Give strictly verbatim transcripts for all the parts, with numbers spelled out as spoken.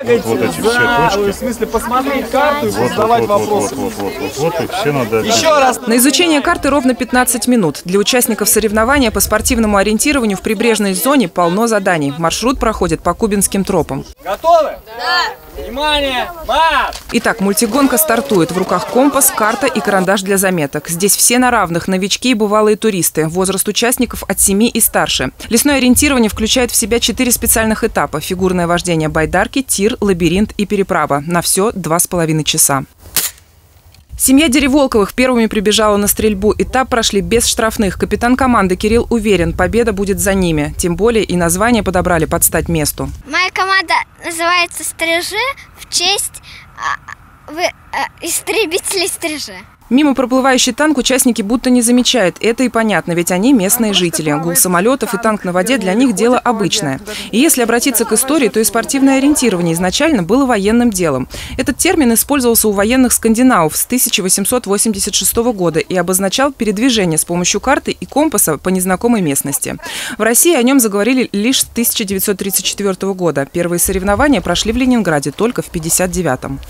Вот, вот эти все точки. В смысле, посмотреть карту и вот, задавать вот, вопросы. Вот, вот, вот, вот, вот, и все надо. Еще раз. На изучение карты ровно пятнадцать минут. Для участников соревнования по спортивному ориентированию в прибрежной зоне полно заданий. Маршрут проходит по Кубинским тропам. Готовы? Да. Внимание! Марш! Итак, мультигонка стартует. В руках компас, карта и карандаш для заметок. Здесь все на равных, новички и бывалые туристы. Возраст участников от семи и старше. Лесное ориентирование включает в себя четыре специальных этапа. Фигурное вождение байдарки, тир, лабиринт и переправа. На все два с половиной часа. Семья Дереволковых первыми прибежала на стрельбу. Этап прошли без штрафных. Капитан команды Кирилл уверен, победа будет за ними. Тем более и название подобрали под стать месту. Моя команда называется «Стрижи» в честь а, вы, а, истребителей Стрижи. Мимо проплывающий танк участники будто не замечают. Это и понятно, ведь они местные жители. Гул самолетов и танк на воде для них дело обычное. И если обратиться к истории, то и спортивное ориентирование изначально было военным делом. Этот термин использовался у военных скандинавов с тысяча восемьсот восемьдесят шестого года и обозначал передвижение с помощью карты и компаса по незнакомой местности. В России о нем заговорили лишь с тысяча девятьсот тридцать четвёртого года. Первые соревнования прошли в Ленинграде только в пятьдесят девятом.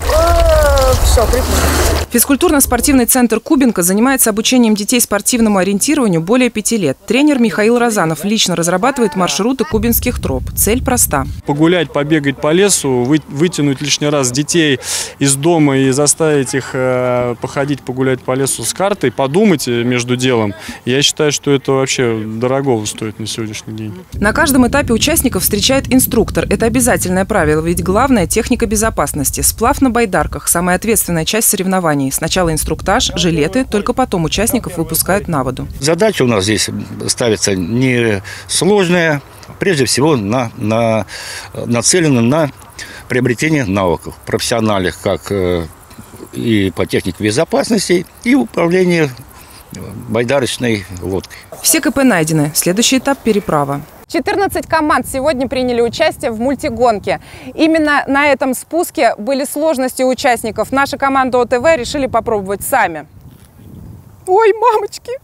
Физкультурно-спортивный центр «Кубинка» занимается обучением детей спортивному ориентированию более пяти лет. Тренер Михаил Розанов лично разрабатывает маршруты кубинских троп. Цель проста. Погулять, побегать по лесу, вы, вытянуть лишний раз детей из дома и заставить их э, походить, погулять по лесу с картой, подумать между делом. Я считаю, что это вообще дорогого стоит на сегодняшний день. На каждом этапе участников встречает инструктор. Это обязательное правило, ведь главное – техника безопасности. Сплав на байдарках – самая ответственная часть соревнований. Сначала инструктаж, жилеты, только потом участников выпускают на воду. Задача у нас здесь ставится не сложная, прежде всего на, на, нацелена на приобретение навыков профессиональных, как и по технике безопасности, и управление байдарочной лодкой. Все КП найдены. Следующий этап – переправа. четырнадцать команд сегодня приняли участие в мультигонке. Именно на этом спуске были сложности у участников. Наша команда ОТВ решили попробовать сами. Ой, мамочки!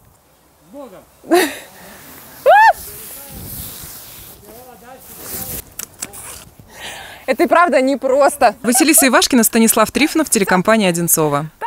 Это и правда непросто. Василиса Ивашкина, Станислав Трифонов, телекомпания «Одинцово».